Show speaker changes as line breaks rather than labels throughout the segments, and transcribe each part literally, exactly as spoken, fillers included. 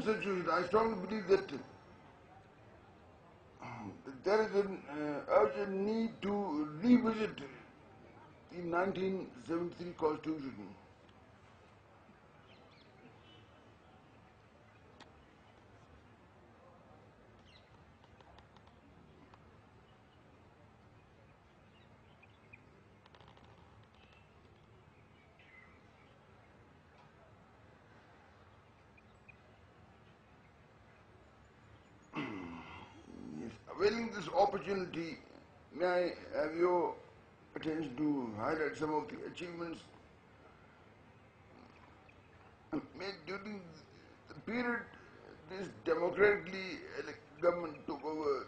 situation, I strongly believe that there is an uh, urgent need to revisit the nineteen seventy-three Constitution. Yes, availing this opportunity, may I have your attention to highlight some of the achievements made during the period this democratically elected government took over.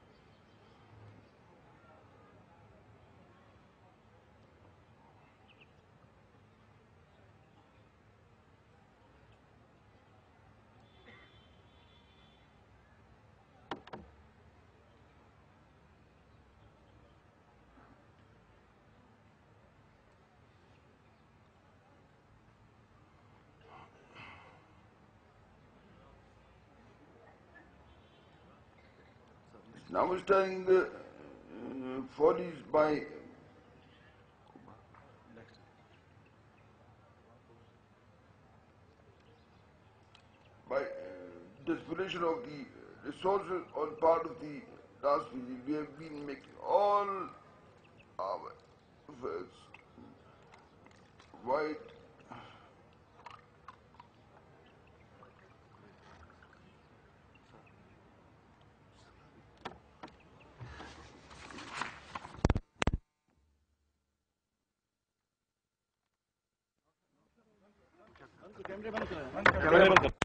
Notwithstanding the uh, follies by by uh, desperation of the resources on part of the last regime, we have been making all our efforts wide.
कैमरे बंद